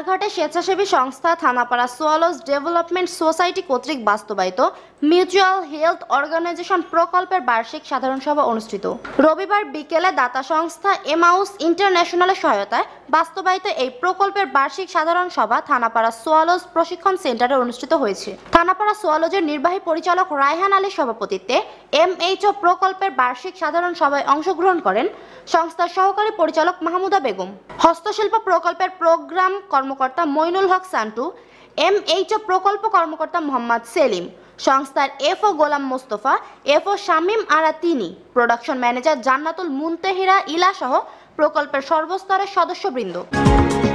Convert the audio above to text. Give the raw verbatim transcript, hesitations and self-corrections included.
ঝাড়ঘাটে স্বেচ্ছাসেবী সংস্থা Thanapara সোয়ালোজ development society কর্তৃক বাস্তবায়িত মিউচুয়াল হেলথ অর্গানাইজেশন প্রকল্পের বার্ষিক সাধারণ সভা অনুষ্ঠিত। রবিবার বিকেলে দাতা সংস্থা এমএইচও ইন্টারন্যাশনালের সহায়তায় বাস্তবায়িত এই প্রকল্পের বার্ষিক সাধারণ সভা থানাপাড়া সোয়ালোজ প্রশিক্ষণ সেন্টারে অনুষ্ঠিত হয়েছে। থানাপাড়া সোয়ালোজের নির্বাহী পরিচালক রায়হান আলীর সভাপতিত্বে এমএইচও প্রকল্পের বার্ষিক সাধারণ সভায় অংশগ্রহণ করেন সংস্থার সহকারী পরিচালক মাহমুদা বেগম, হস্তশিল্প প্রকল্পের প্রোগ্রাম কর্মকর্তা মইনুল হক সান্টু, এমএইচও প্রকল্প কর্মকর্তা মোহাম্মদ সেলিম, সংস্থার এফও গোলাম মোস্তফা, এফও শামীম আরা তিনি, প্রোডাকশন ম্যানেজার জান্নাতুল মুনতেহিরা ইলা সহ প্রকল্পের সর্বস্তরের সদস্যবৃন্দ।